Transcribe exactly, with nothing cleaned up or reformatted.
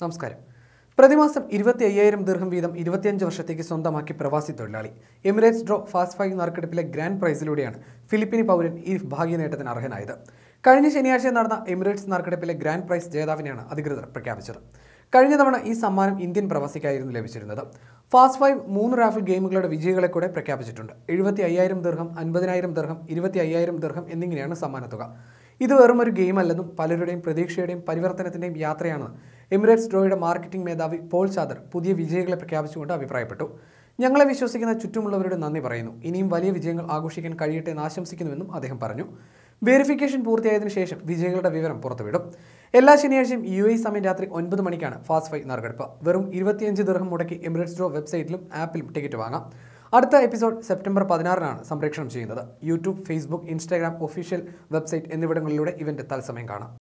നമസ്കാരം. പ്രതിമാസം ഇരുപത്തി അയ്യായിരം ദിർഹം വീതം ഇരുപത്തിയഞ്ച് വർഷത്തേക്ക് സ്വന്തമാക്കി പ്രവാസി തൊഴിലാളി. എമിറേറ്റ്സ് ഡ്രോ ഫാസ്റ്റ് ഫൈവ് നറുക്കെടുപ്പിലെ ഗ്രാൻഡ് പ്രൈസിലൂടെയാണ് ഫിലിപ്പീനി പൗരൻ ഈ ഭാഗ്യനേട്ടത്തിന് അർഹനായത്. കഴിഞ്ഞ ശനിയാഴ്ച നടന്ന എമിറേറ്റ്സ് നറുക്കെടുപ്പിലെ ഗ്രാൻഡ് പ്രൈസ് ജേതാവിനെയാണ് അധികൃതർ പ്രഖ്യാപിച്ചത്. കഴിഞ്ഞ തവണ ഈ സമ്മാനം ഇന്ത്യൻ പ്രവാസിക്കായിരുന്നു ലഭിച്ചിരുന്നത്. ഫാസ്റ്റ് ഫൈവ് മൂന്ന് റാഫിൽ ഗെയിമുകളുടെ വിജയികളെ കൂടെ പ്രഖ്യാപിച്ചിട്ടുണ്ട്. എഴുപത്തി അയ്യായിരം ദിർഹം, അൻപതിനായിരം ദിർഹം, ഇരുപത്തി അയ്യായിരം ദിർഹം എന്നിങ്ങനെയാണ് സമ്മാനത്തുക. ഇത് വെറും ഒരു ഗെയിമല്ലെന്നും പലരുടെയും പ്രതീക്ഷയുടെയും പരിവർത്തനത്തിൻ്റെയും യാത്രയാണെന്ന് എമിറേറ്റ്സ് ഡ്രോയുടെ മാർക്കറ്റിംഗ് മേധാവി പോൾ ചാദർ പുതിയ വിജയികളെ പ്രഖ്യാപിച്ചുകൊണ്ട് അഭിപ്രായപ്പെട്ടു. ഞങ്ങളെ വിശ്വസിക്കുന്ന ചുറ്റുമുള്ളവരുടെ നന്ദി പറയുന്നു. ഇനിയും വലിയ വിജയങ്ങൾ ആഘോഷിക്കാൻ കഴിയട്ടെ എന്ന് ആശംസിക്കുന്നുവെന്നും അദ്ദേഹം പറഞ്ഞു. വെരിഫിക്കേഷൻ പൂർത്തിയായതിനു ശേഷം വിജയികളുടെ വിവരം പുറത്തുവിടും. എല്ലാ ശനിയാഴ്ചയും യു എ സമയം രാത്രി ഒൻപത് മണിക്കാണ് ഫാസ്റ്റ് ഫൈവ് നറുക്കെടുപ്പ്. വെറും ഇരുപത്തിയഞ്ച് ദിർഹം മുടക്കി എമിറേറ്റ്സ് ഡ്രോ വെബ്സൈറ്റിലും ആപ്പിലും ടിക്കറ്റ് വാങ്ങാം. അടുത്ത എപ്പിസോഡ് സെപ്റ്റംബർ പതിനാറിനാണ് സംപ്രേഷണം ചെയ്യുന്നത്. YouTube, Facebook, Instagram official website എന്നിവിടങ്ങളിലൂടെ ഇവന്റ് തത്സമയം കാണാം.